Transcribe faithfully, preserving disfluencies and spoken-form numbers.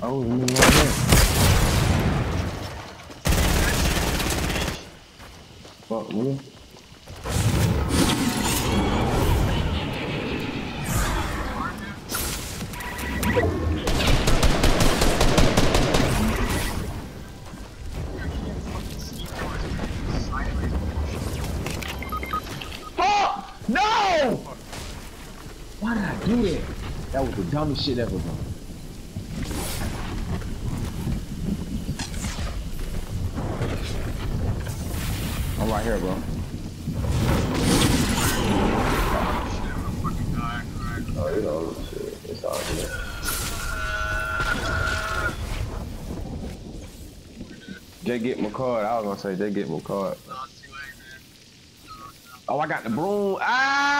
Oh, you mean right there? Fuck me. Oh! No! Why did I do that? That was the dumbest shit ever, bro. I'm right here, bro. Oh, you know, shit. It's all good. They get my card. I was gonna say they get my card. Oh, I got the broom. Ah!